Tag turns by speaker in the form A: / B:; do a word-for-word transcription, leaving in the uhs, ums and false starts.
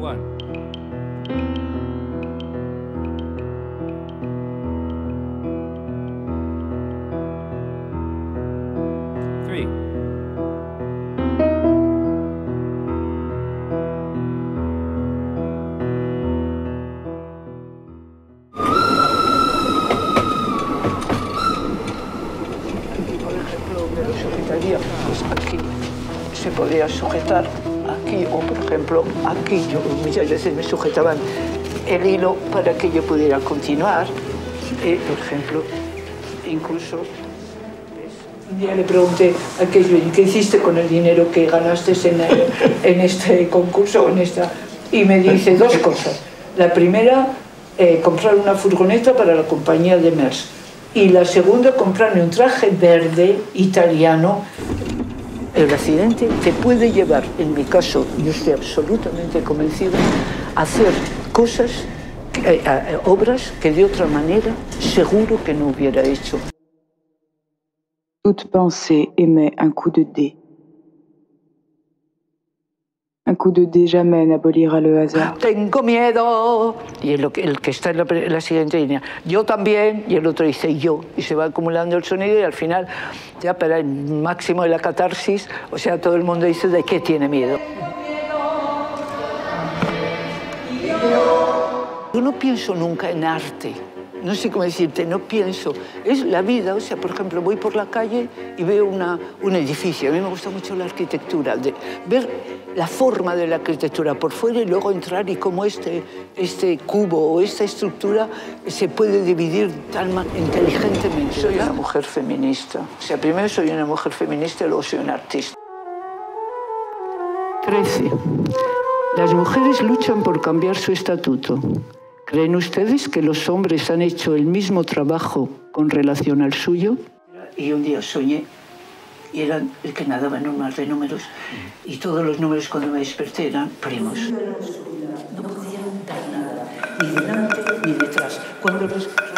A: One. Three.
B: Por ejemplo, me lo sujetaría, pues aquí se podría sujetar, aquí, o por ejemplo, aquí. Yo muchas veces me sujetaban el hilo para que yo pudiera continuar. Eh, por ejemplo, incluso, ¿ves? Un día le pregunté a Kevin, ¿qué hiciste con el dinero que ganaste en, el, en este concurso? En esta? Y me dice dos cosas. La primera, eh, comprar una furgoneta para la compañía de Merckx. Y la segunda, comprarme un traje verde italiano. El accidente te puede llevar, en mi caso, yo estoy absolutamente convencida, a hacer cosas, eh, eh, obras que de otra manera seguro que no hubiera hecho.
C: Toute pensée émet un coup de dé. Un coup de dé jamais n'abolira le hasard.
B: Tengo miedo. Y el que, el que está en la, en la siguiente línea, yo también, y el otro dice yo. Y se va acumulando el sonido y al final, ya para el máximo de la catarsis, o sea, todo el mundo dice de qué tiene miedo. Yo no pienso nunca en arte. No sé cómo decirte, no pienso. Es la vida, o sea, por ejemplo, voy por la calle y veo una, un edificio. A mí me gusta mucho la arquitectura, de ver la forma de la arquitectura por fuera y luego entrar y cómo este, este cubo o esta estructura se puede dividir tan inteligentemente. Soy una mujer feminista. O sea, primero soy una mujer feminista y luego soy una artista. trece. Las mujeres luchan por cambiar su estatuto. ¿Creen ustedes que los hombres han hecho el mismo trabajo con relación al suyo? Y un día soñé, y era el que nadaba en un mar de números, y todos los números cuando me desperté eran primos. No podían dar nada, ni delante ni detrás. Cuando los